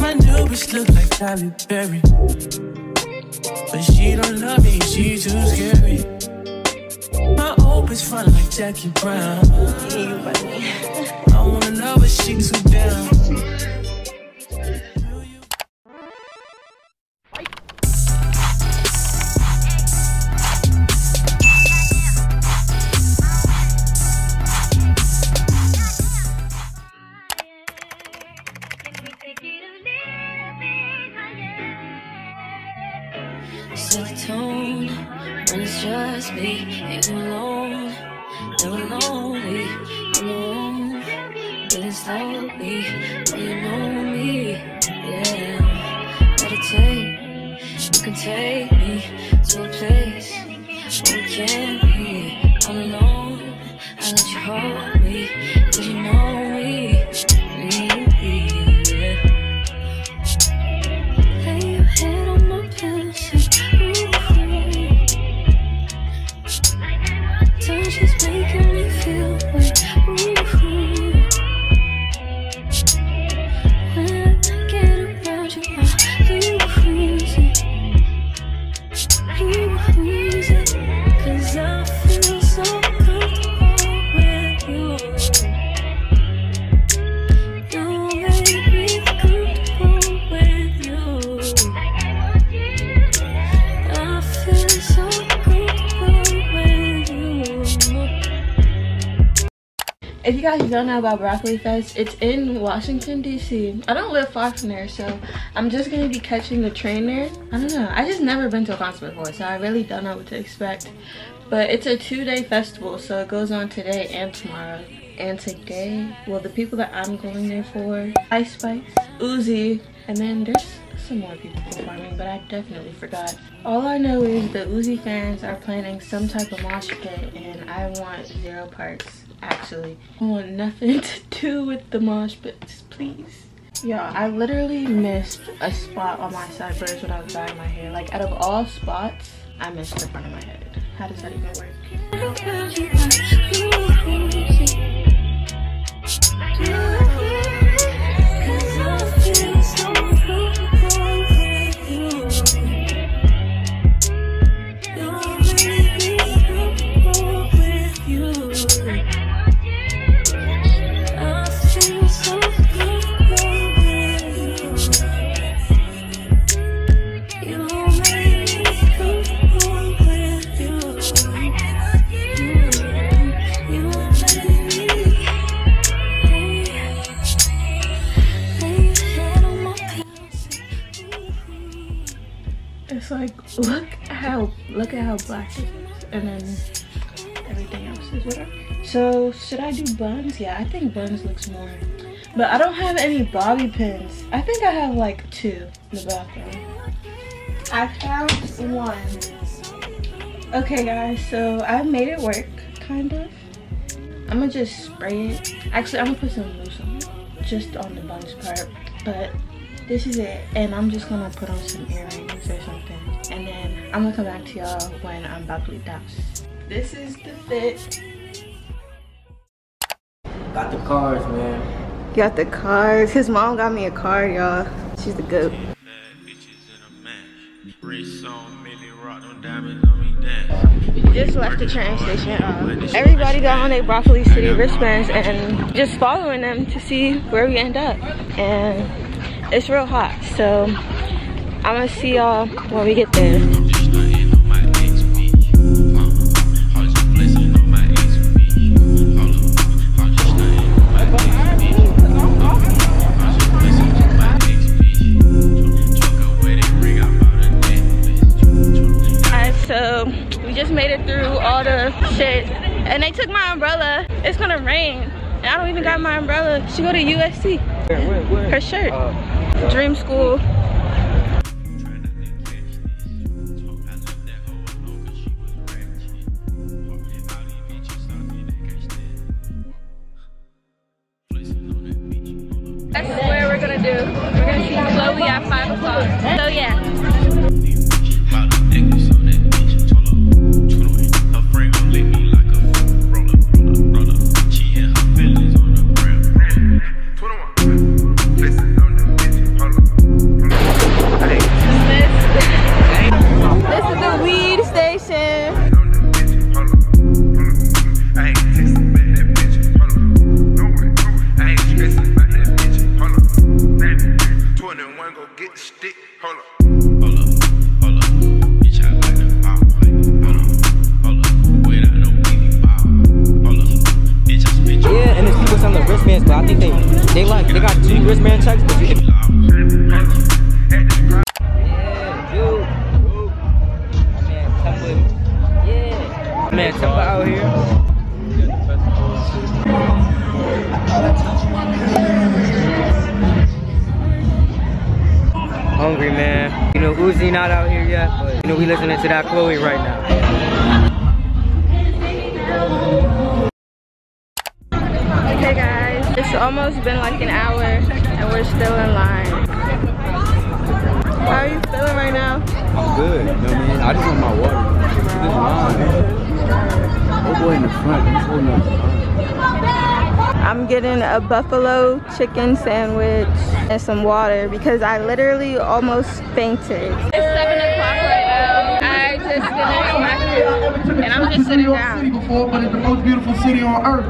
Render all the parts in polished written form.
My new bitch look like Tyler Perry, but she don't love me, she too scary. My old bitch front like Jackie Brown. I wanna love her, she too down. Set the tone when it's just me and you alone. Never lonely, alone. Getting slowly when you know me. Yeah, meditate. You can take me to a place where we can't be all alone. I let you hold me, 'cause you know me. Yeah. Lay your head on my pillow. Touch is making me feel like when I get around you, I lose it. 'Cause I feel so comfortable with you. You make me comfortable with you. I feel so comfortable with you. If you guys don't know about Broccoli Fest, it's in Washington, D.C. I don't live far from there, so I'm just going to be catching the train there. I don't know. I just never been to a concert before, so I really don't know what to expect. But it's a 2-day festival, so it goes on today and tomorrow. And today, well, the people that I'm going there for, Ice Spice, Uzi, and then there's some more people performing, but I definitely forgot. All I know is the Uzi fans are planning some type of mosh pit, and I want 0 parts. Actually, I want nothing to do with the mosh pits, please. Yeah, I literally missed a spot on my sideburns when I was dyeing my hair. Like, out of all spots, I missed the front of my head. How does that even work? It's like, look at how black it is, and then everything else is whatever. So should I do buns? Yeah, I think buns looks more, but I don't have any bobby pins. I think I have like 2 in the bathroom. I found 1. Okay guys, so I made it work, kind of. I'm gonna just spray it. Actually, I'm gonna put some mousse on it, just on the buns part, but this is it. And I'm just gonna put on some earrings or something, and then I'm gonna come back to y'all when I'm about to leave the house. This is the fit. Got the cars, man. Got the cards. His mom got me a card, y'all. She's the goat. Just left the train station. Everybody got on their Broccoli City wristbands and just following them to see where we end up. And it's real hot, so I'm gonna see y'all when we get there. So we just made it through all the shit, and they took my umbrella. It's gonna rain, and I don't even got my umbrella. She go to USC. Her shirt. Dream School. That's where we're gonna do. We're gonna see Chloe at 5 o'clock. So yeah. See Chris man checks, but you man, Temple out here. Hungry, man. You know, Uzi not out here yet, but you know, we listening to that Chloe right now. Okay guys, it's almost been like an hour and we're still in line. How are you feeling right now? I'm good, you know what I mean? I just want my water. This line. Oh boy in the front, he's holding up the line. I'm getting a buffalo chicken sandwich and some water because I literally almost fainted. It's 7 o'clock right now. I just finished my food and I'm just sitting down. Before, but it's the most beautiful city on earth.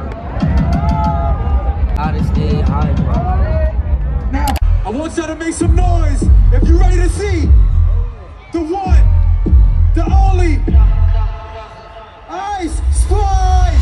Hottest day, high, bro. Now, I want y'all to make some noise if you're ready to see the one, the only Ice Spice.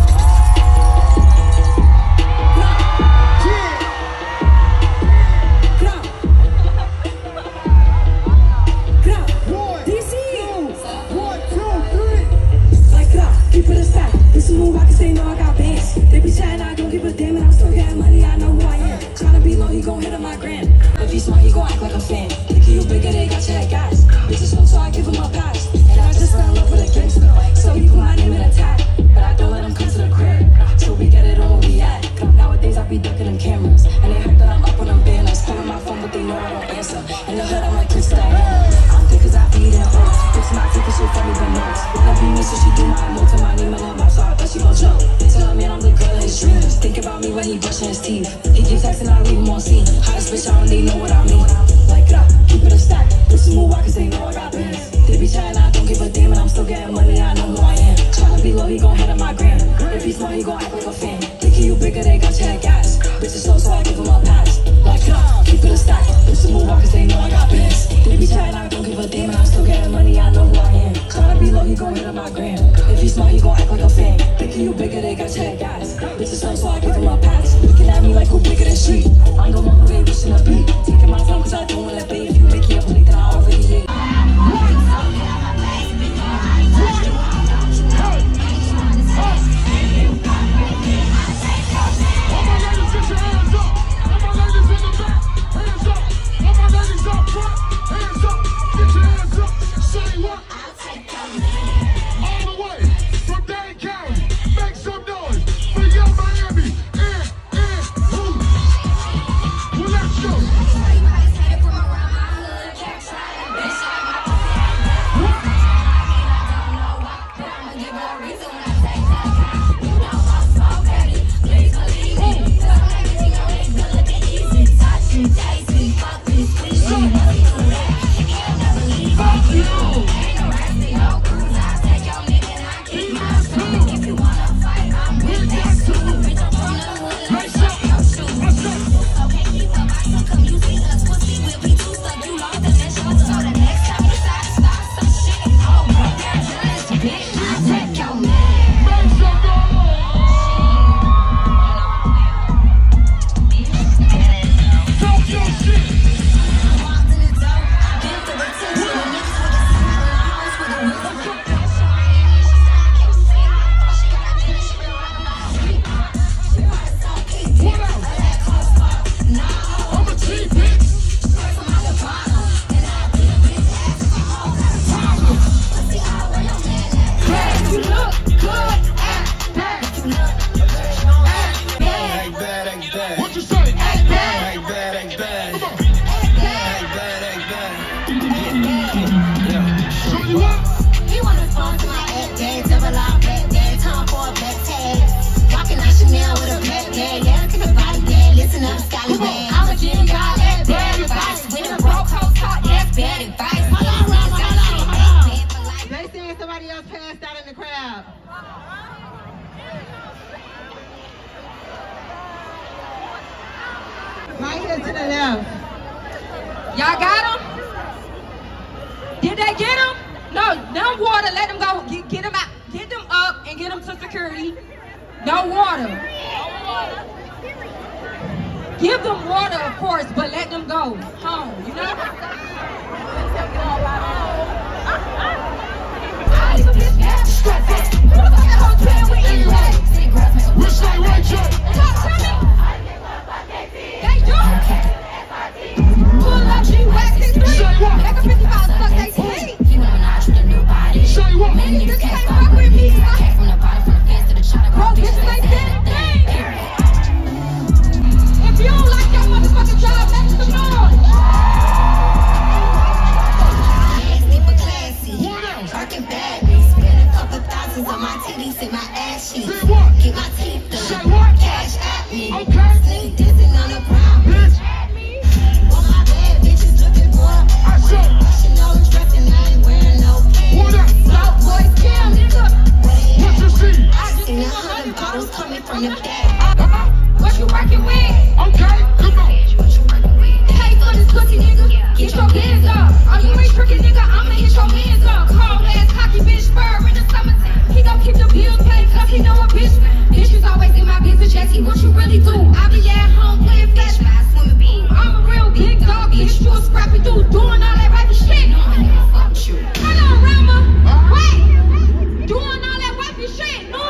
Move, I can say no, I got bands. They be chatting, I don't give a damn, and I'm still getting money, I know who I am. Tryna be low, he gon' hit on my gram. If he's smart, he gon' act like a fan. Thinking you bigger, they got you at gas. Bitches slow, so I give him a pass. And I just fell in love with a gangster, so he put my name in a tag. But I don't let him come to the crib, so we get it on where we at. Nowadays, I be ducking them cameras, and they heard that I'm up on them banners. Calling my phone, but they know I don't answer. In the hood, I'm like Chris Diana. I'm thick cause I be eating hoes. Bitch, my ticket so funny, but notes. Wanna be me, so she do my emote, my name in her mouth, so I thought she gon' joke. Tell him, man, I'm the girl in his dreams. Think about me when he brushing his teeth. He keep texting, I leave him on scene. Hottest bitch, I don't need know what I mean. Like, keep it a stack. This move, I can say no, I got bands. They be chatting, I don't give a damn, and I'm still getting money, I know who I am. Tryna be low, he gon' hit on my gram. If he's smart, he gon' act like a fan. Thinking you bigger, they got you at gas. Bitches slow, so I give him a pass. Like, keep it a stack. This move, I can say no, I got bands. They be chatting, I don't give a damn, and I'm still getting money, I know who I am. Tryna be low, he gon' hit on my gram. If he's smart, he gon' act like a fan. Thinking you bigger, they got you at gas. Bitches slow, so I give him a pass. Looking at me like who bigger than she. I'm the one who they wishing to be. Taking my time, cause I don't wanna be. If you make it a plate, then I already ate. Right here to the left. Y'all got him? Did they get him? No, no water. Let them go. Get them out. Get them up and get them to security. No water. Give them water, of course, but let them go home, you know? What you working with? Okay, come on. Pay for this pussy, nigga. Get your hands up. Oh, you ain't tricking, nigga. I'ma hit your hands up. Cold ass, cocky bitch, fur in the summertime. He gon' keep the bills paid, cause he know a bitch. Bitches always in my business, Jesse. What you really do? I be at home playing flash by a swimming pool. I'm a real big dog, bitch. You a scrappy dude doing all that wifey shit. No, I never fucked you. Hold on, Rama. Wait. Doing all that wifey shit. No,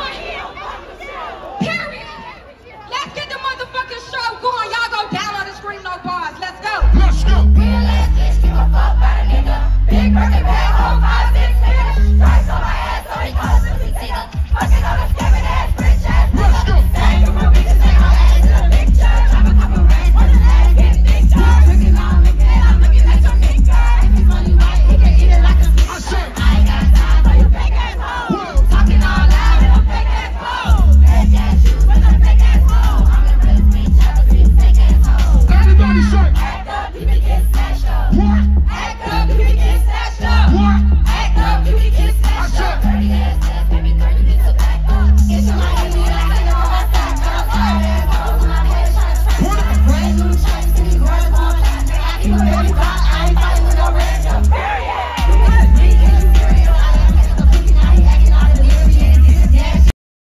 period. Let's get the motherfucking show going. Y'all go down on the screen, no bars. Let's go. Let's go. Real ass bitch, give a fuck about a nigga. Big birthday bag, 4, 5, 6 figures. Stripes on my ass, so he calls me nigga. Fucking on a scamming ass, rich ass nigga. Saying you from me to take my ass to the picture. Drop a couple rings for the ass, get big time. Drinking on me, I'm looking at your nigga. If he's money white, he can eat it like a pizza. I ain't got time for you fake ass hoes. Talking all loud in a fake ass hole. Fake ass shoes with a fake ass hole. I'm the realest bitch ever, so you fake ass hoes. Everybody say. Act up, you can get smashed up. What? Act up, you can get snatched up. What? Act up, you can get snatched up. Dirty ass ass, baby girl, you get to back up. Get to my enemy like I know my side. Girls tired ass hoes in my head trying to track. Brand new chains, city girls on top. I keep a baby block, I ain't fighting with no random. Period. Me and you serial, I am taking the pinky, now he acting all delirious. Yeah.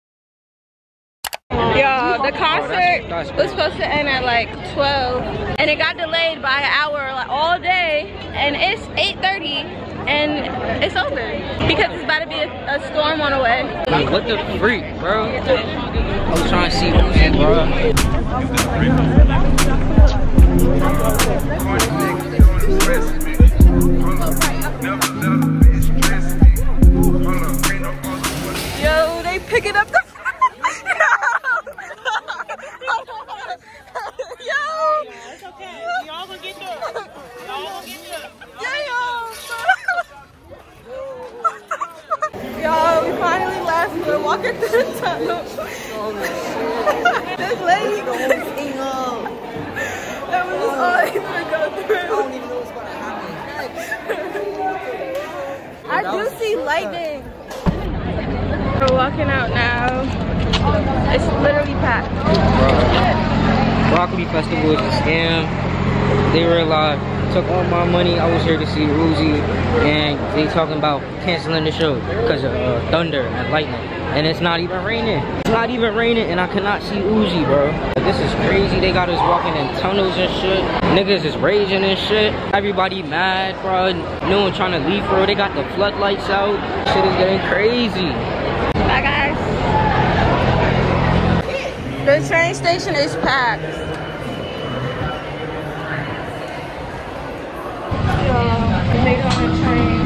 Yo, the concert was supposed to end at like 12 and it got delayed by an hour like all day, and it's 8:30 and it's over because it's about to be a storm on the way. Like, what the freak, bro? I was trying to see Uzi, bro. Yo, they picking up the yo, It's okay. Y'all gonna get through. Y'all gonna get through. yo, we finally left. We're walking through the tunnel. This lady that was just all I to go through. I don't even know what's going to happen. I do see lightning. We're walking out now. It's literally packed. Broccoli Festival is a scam. They realized, took all my money. I was here to see Uzi, and they talking about canceling the show because of thunder and lightning. And it's not even raining. It's not even raining, and I cannot see Uzi, bro. This is crazy. They got us walking in tunnels and shit. Niggas is raging and shit. Everybody mad, bro. No one trying to leave, bro. They got the floodlights out. Shit is getting crazy. Bye, guys. The train station is packed. So, we made it on the train.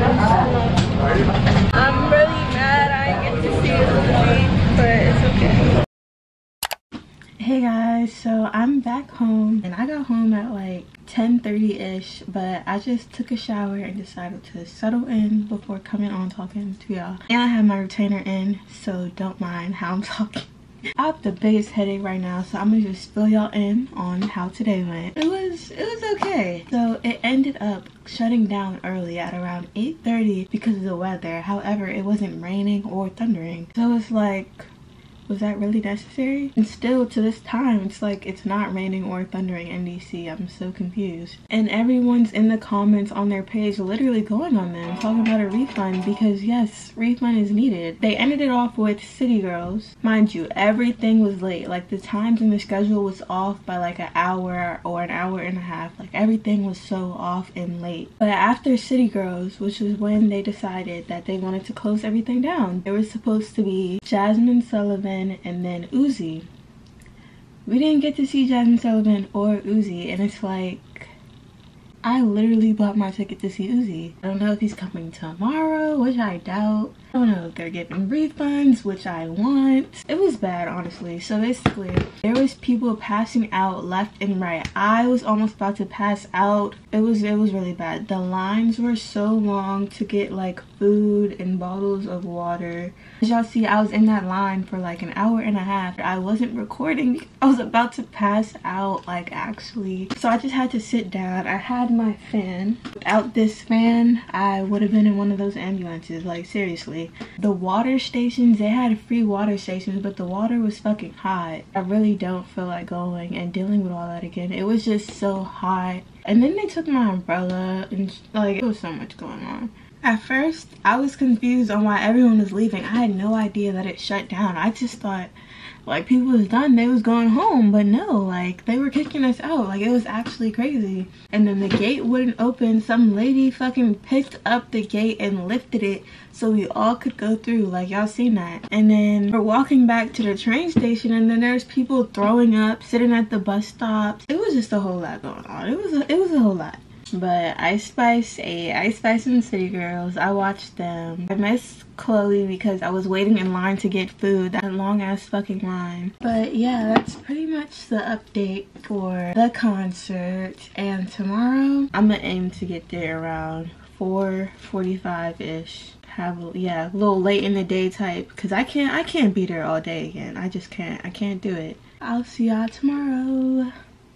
And I'm really mad I didn't get to see Uzi, but it's okay. Hey guys, so I'm back home and I got home at like 10:30ish, but I just took a shower and decided to settle in before coming on talking to y'all. And I have my retainer in, so don't mind how I'm talking. I have the biggest headache right now, so I'm gonna just fill y'all in on how today went. It was okay. So it ended up shutting down early at around 8:30 because of the weather. However, it wasn't raining or thundering, so it's like was that really necessary? And still to this time, it's like it's not raining or thundering in DC. I'm so confused. And everyone's in the comments on their page literally going on them, talking about a refund, because yes, refund is needed. They ended it off with City Girls. Mind you, everything was late. Like the times in the schedule was off by like an hour or an hour and a half. Like everything was so off and late. But after City Girls, which was when they decided that they wanted to close everything down, there was supposed to be Jasmine Sullivan and then Uzi. We didn't get to see Jasmine Sullivan or Uzi, and it's like, I literally bought my ticket to see Uzi. I don't know if he's coming tomorrow, which I doubt. I don't know if they're giving refunds, which I want. It was bad, honestly. So basically, there was people passing out left and right. I was almost about to pass out. It was really bad. The lines were so long to get like food and bottles of water. As y'all see, I was in that line for like an hour and a half. I wasn't recording. I was about to pass out, like actually. So I just had to sit down. I had my fan. Without this fan, I would have been in one of those ambulances, like seriously. The water stations, they had free water stations, but the water was fucking hot. I really don't feel like going and dealing with all that again. It was just so hot. And then they took my umbrella and like, it was so much going on. At first, I was confused on why everyone was leaving. I had no idea that it shut down. I just thought like people was done, they was going home, but no, like they were kicking us out. Like it was actually crazy. And then the gate wouldn't open. Some lady fucking picked up the gate and lifted it so we all could go through. Like y'all seen that. And then we're walking back to the train station, and then there's people throwing up, sitting at the bus stops. It was just a whole lot going on. It was a whole lot. But Ice Spice and City Girls, I watched them. I missed Chloe because I was waiting in line to get food, that long ass fucking line. But yeah, that's pretty much the update for the concert. And tomorrow, I'm gonna aim to get there around 4:45-ish. Yeah, a little late in the day type, because I can't be there all day again. I just can't. I can't do it. I'll see y'all tomorrow.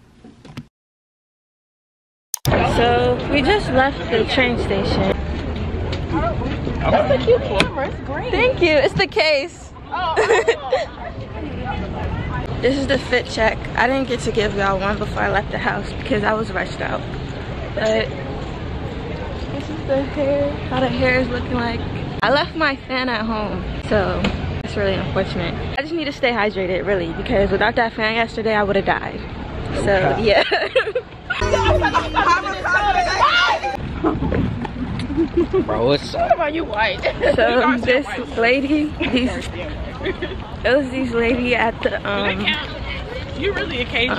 So we just left the train station. That's a cute camera. It's green. Thank you. It's the case. This is the fit check. I didn't get to give y'all one before I left the house because I was rushed out. But this is the hair. How the hair is looking like. I left my fan at home, so it's really unfortunate. I just need to stay hydrated, really, because without that fan yesterday, I would have died. So yeah. Bro, what's up? What about you white? So this lady, it was these lady at the You really a Cajun.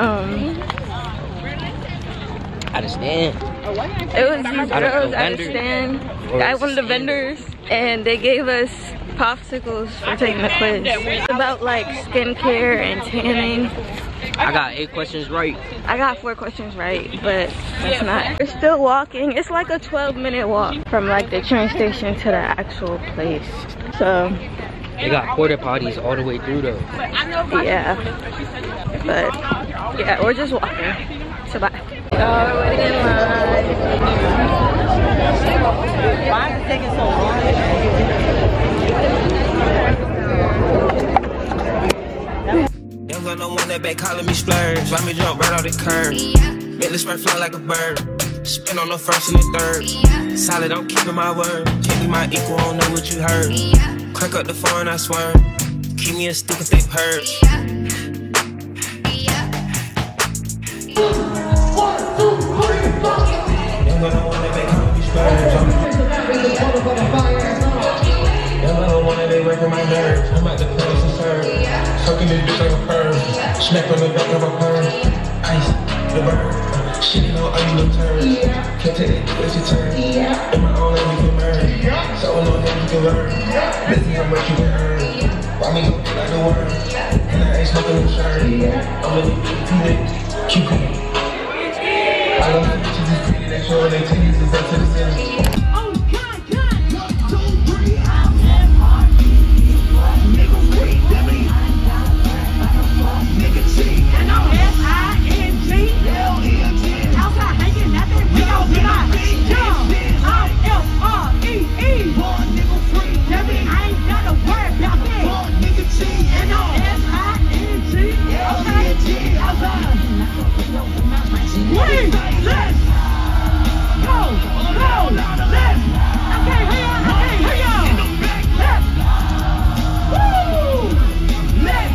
Out of stand. It was these girls at the stand, at one of the vendors, and they gave us popsicles for taking the quiz. It's about like skincare and tanning. I got 8 questions right. I got 4 questions right, but that's not. We're still walking. It's like a 12-minute walk from like the train station to the actual place. So they got porta potties all the way through though. yeah, but yeah, we're just walking. So bye. We're waiting in line. Why is it taking so long? Got no one that back calling me splurge. Let me jump right off the curb. Make the spread fly like a bird. Spin on the first and the third. Solid, I'm keeping my word. Can't be my equal, I don't know what you heard. Crank up the phone, I swear. Keep me a stick if they purge. 1, 2, 3, 4. Ain't got no one that back calling me splurge. They working my nerves. I'm at the place to serve. Sucking this bitch like a perm. Smack on the back of a perm. Ice, the bird. Shitting on ugly turns. Can't take it, it's your turn. In my own lane, you can burn. So on that you can learn. Let's see how much you can earn. Why me go like a worm? And I ain't smoking no shirt. I'm really big, cute. I love the bitches is pretty. They show their titties is up to the ceiling. I ain't gotta worry about that. Wait, let's go, let's. Okay, hurry on. Let's. Woo! Let's.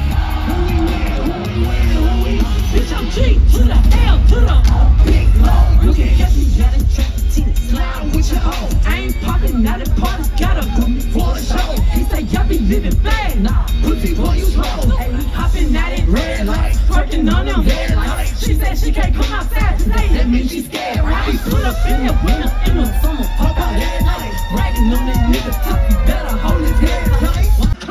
Bitch, I'm G to the L to the big low. You can catch me at a track to slide with your own. I ain't popping out at parties, gotta put me for a show. He say, y'all be living fast, nah, pussy boy, you slow. Hey, we hopping at it, red lights, twerking on them red lights. She said she can't come outside today, that means she scared, right? We put up in the winter, in the summer, pop out every night. Bragging on that nigga top, you better hold his head tight.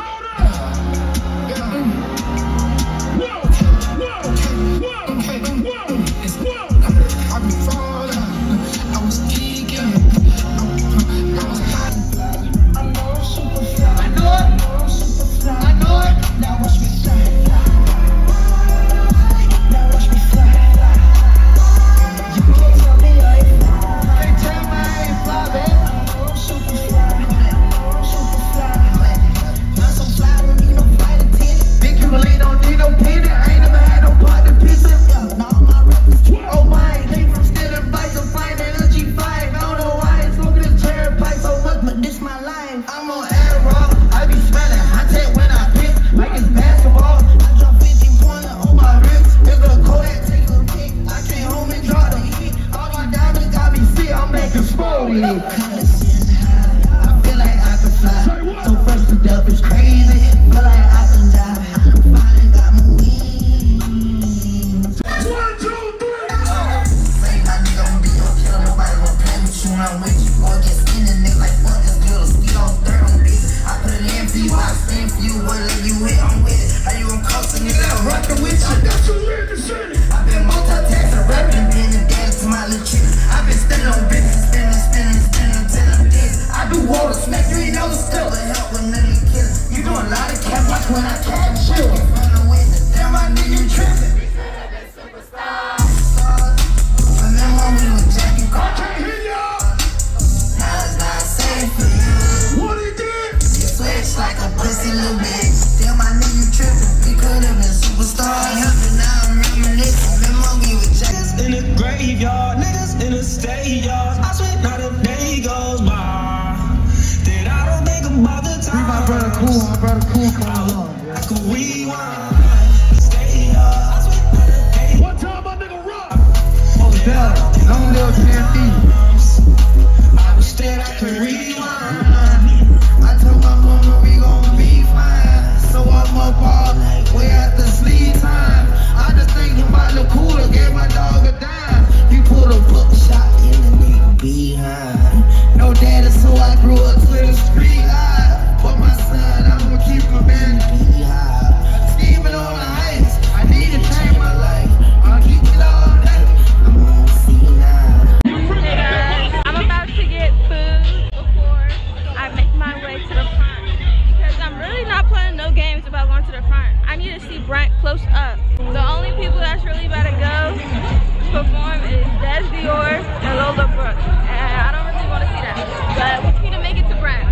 Brent close up. The only people that's really about to go perform is Des Dior and Lola Brooke. And I don't really want to see that. But we need to make it to Brent.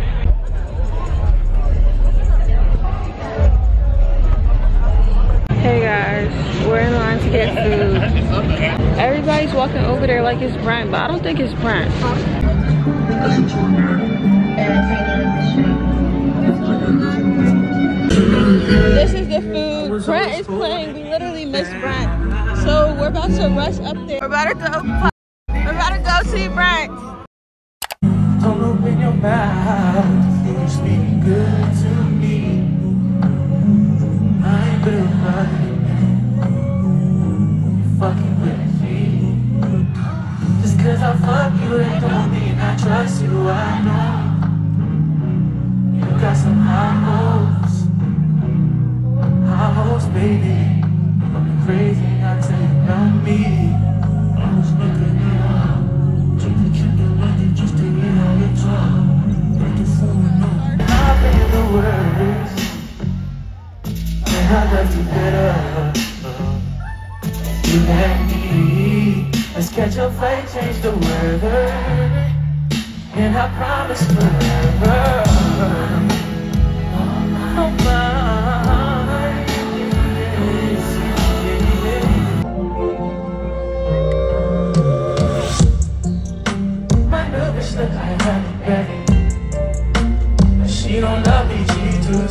Hey guys, we're in line to get food. Everybody's walking over there like it's Brent, but I don't think it's Brent. This is the food. Brent is playing. We literally missed Brent. So we're about to rush up there. We're about to go see Brent. Don't open your mouth. You speak good to me. I ain't been running. Fucking with me. Just cause I fuck you, it don't mean I trust you. I know you got some high hopes. High hopes, baby. I'm crazy, I tell you about me. I was looking it up. Drink the chicken money just to hear all your talk. Break the phone up. I've been the worst. And I love you better. You and me. Let's catch a flight, change the weather. And I promise forever. Oh my.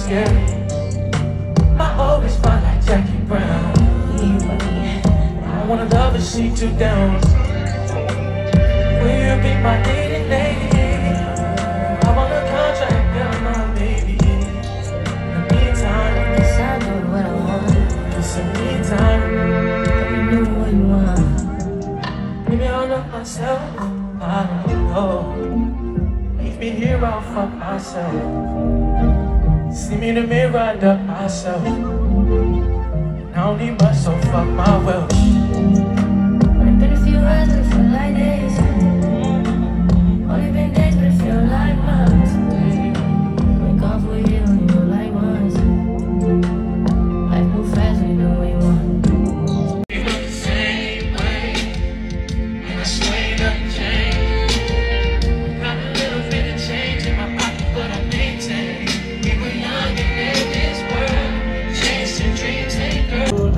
scary. My always fine like Jackie Brown. I wanna love and sit you down. Will you be my dating lady? I want a contract, girl, my baby. In the meantime, Cause I know what I want. it's in the meantime. You know what you want. Maybe I'll love myself. I don't know. Leave me here, I'll fuck myself. See me in the mirror, I duck myself. And I don't need much, so fuck my wealth. Only been a few hours, but it feel like days. Only been days, but it feel like months. Been gone for a year, only know like once. Life move fast when you do what you want. We look the same way, and I swear it doesn't change. Got a little bit of change in my pocket, but I maintain. We were young and in this world, chasing dreams and girls.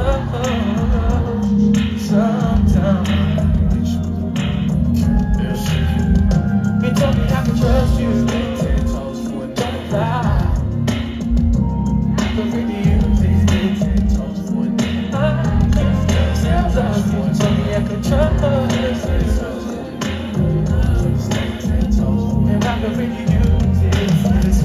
Sometimes you told me I could trust you, don't lie. I could really use these things and toast for it. I can't love you, told me I could trust you. And I could really use this.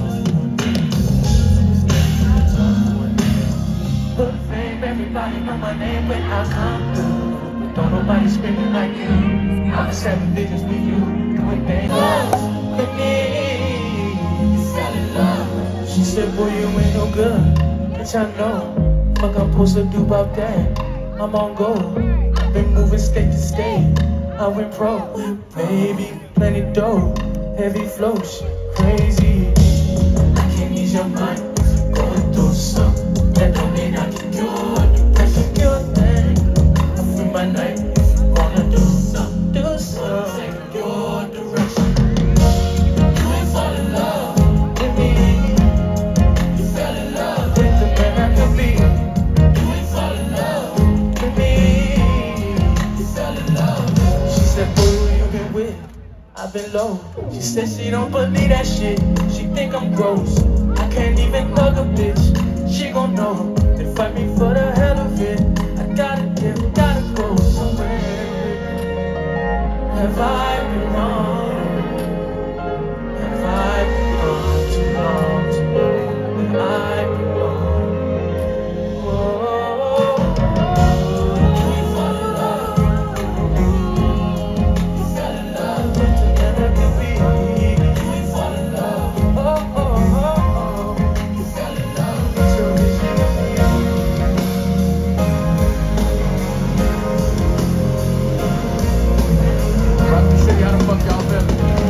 Put fame, everybody know my name when I come through. Don't nobody screaming like you. I'm a 7 digits with you. Doing things with me. You fell in love. She said, boy, you ain't no good. Bitch, I know. Fuck, I'm supposed to do about that. I'm on go. I've been moving state to state. I went pro. Baby, plenty dough. Heavy flows. Crazy. I can't ease your mind. Going through something. That don't mean I can cure. That's a pure thing. I feel my night. Wanna do something. Do something. Your direction. You ain't fall in love with me. You fell in love with the man I could be. You ain't fall in love with me. You fell in love. She said, boy, who you been with? I've been low. She said she don't believe that shit. She think I'm gross. I can't even hug a bitch. She gon' know. They fight me for the hell of it. I gotta give, gotta go somewhere. Have I been wrong? Have I been wrong too long? Have I been wrong? Whoa. You ain't fall in love. You fell in love with the man I could be. You ain't fall in love. Oh, oh, oh, oh. You fell in love with your vision of me. Rock the city, how the fuck y'all feeling?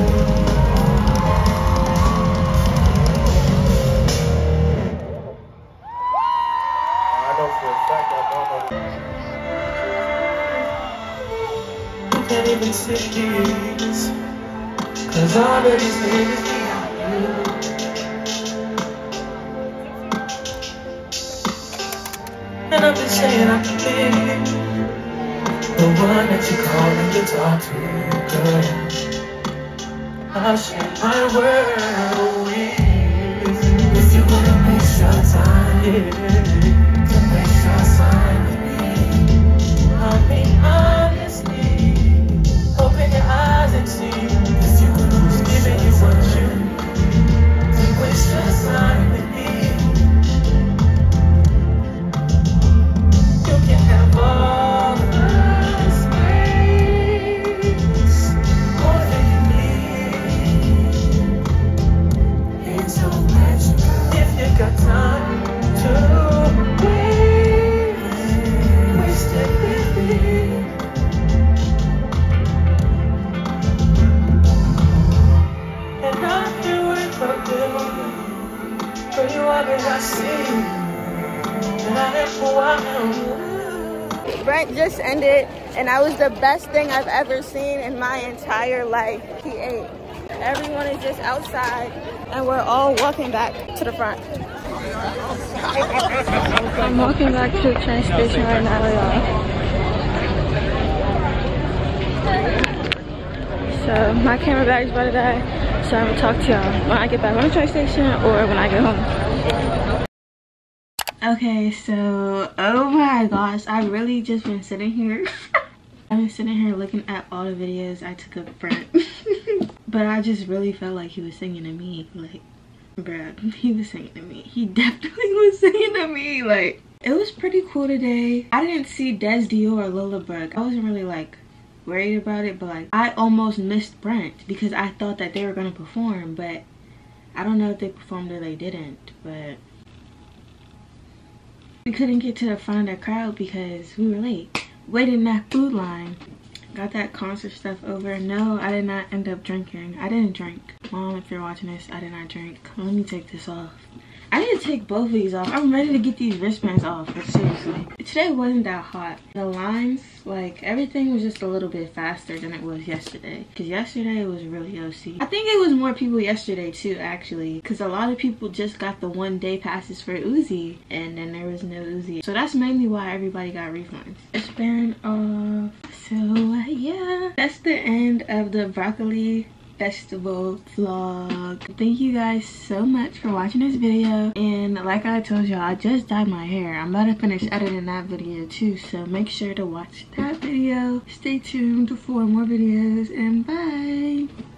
I know for a fact I don't know this. You can't even see these, 'cause all of these niggas be on you. And I've been saying I can be the one that you call and you talk to, girl. I'll share my world with you. If you wanna waste your time, to waste your time with me, I'll be honestly, open your eyes and see. If you lose, giving you what you need, to waste your time with me. You can have all the space, more than you need. It's so magical. If you got time to waste it with me. And I'll do it for you. For you are what I see. And I am who I am. Brent just ended, and that was the best thing I've ever seen in my entire life. He ate. Everyone is just outside, and we're all walking back to the front. I'm walking back to the train station right now, y'all. So my camera bag's about to die, so I'm gonna talk to y'all when I get back on the train station or when I get home. Okay, so oh my gosh, I've really just been sitting here. I've been sitting here looking at all the videos I took of Brent. But I just really felt like he was singing to me. Like, bruh, he was singing to me. He definitely was singing to me. Like, it was pretty cool today. I didn't see Des Dio or Lola Brooke. I wasn't really like worried about it, but like I almost missed Brent because I thought that they were gonna perform, but I don't know if they performed or they didn't. But we couldn't get to the front of the crowd because we were late. Waiting in that food line. Got that concert stuff over. No, I did not end up drinking. I didn't drink. Mom, if you're watching this, I did not drink. Let me take this off. I need to take both of these off. I'm ready to get these wristbands off, but seriously. Today wasn't that hot. The lines, like, everything was just a little bit faster than it was yesterday. Because yesterday it was really OC. I think it was more people yesterday too, actually. Because a lot of people just got the 1-day passes for Uzi. And then there was no Uzi. So that's mainly why everybody got refunds. Wristband off. So, yeah. That's the end of the broccoli festival vlog. Thank you guys so much for watching this video, and like I told y'all, I just dyed my hair. I'm about to finish editing that video too, so make sure to watch that video. Stay tuned for more videos, and bye.